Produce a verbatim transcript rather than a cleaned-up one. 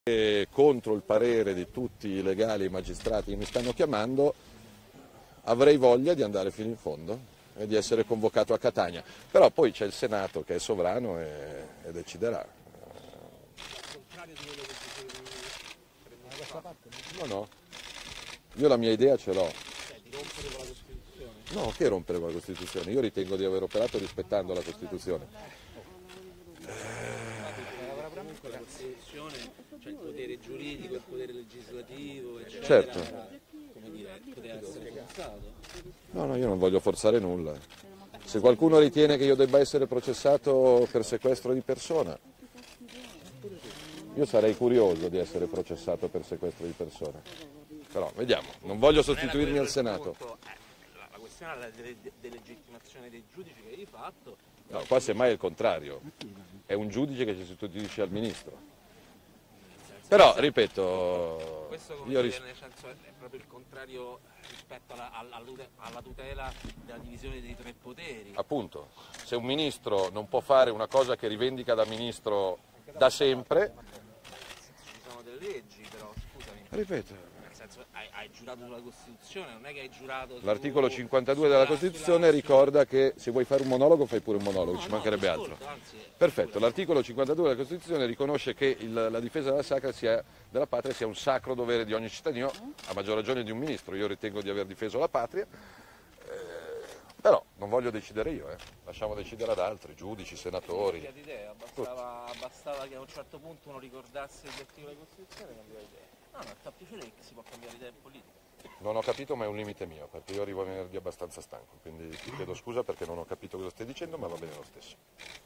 E contro il parere di tutti i legali e i magistrati che mi stanno chiamando, avrei voglia di andare fino in fondo e di essere convocato a Catania. Però poi c'è il Senato che è sovrano e, e deciderà. No, no, io la mia idea ce l'ho. No, che rompere con la Costituzione? Io ritengo di aver operato rispettando la Costituzione. Comunque la Costituzione, cioè il potere giuridico, il potere legislativo, eccetera, Certo. come dire, poteva essere forzato. No, no, io non voglio forzare nulla. Se qualcuno ritiene che io debba essere processato per sequestro di persona, io sarei curioso di essere processato per sequestro di persona. Però vediamo, non voglio sostituirmi al Senato. La questione è la delegittimazione dei giudici che hai fatto. No, qua semmai è il contrario, è un giudice che si sostituisce al ministro. Però, ripeto, questo come io dire, ris- nel senso è proprio il contrario rispetto alla, alla, alla tutela della divisione dei tre poteri. appunto, se un ministro non può fare una cosa che rivendica da ministro da sempre, Ci sono delle leggi, però scusami, ripeto, nel senso hai, hai giurato sulla Costituzione, non è che hai giurato su, l'articolo cinquantadue della sulla- Costituzione sulla- ricorda che se vuoi fare un monologo fai pure un monologo, No, ci no, mancherebbe ti altro. ascolto, anzi, Perfetto, l'articolo cinquantadue della Costituzione riconosce che il- la difesa della, sacra sia, della patria sia un sacro dovere di ogni cittadino, a maggior ragione di un ministro. Io ritengo di aver difeso la patria, eh, però non voglio decidere io, eh. Lasciamo decidere ad altri, giudici, senatori. cambiare idea, bastava, bastava che a un certo punto uno ricordasse gli articoli della Costituzione e cambiava idea. No, no, fa piacere che si può cambiare idea in politica. Non ho capito, ma è un limite mio, perché io arrivo a venerdì abbastanza stanco, quindi ti chiedo scusa perché non ho capito cosa stai dicendo, ma va bene lo stesso.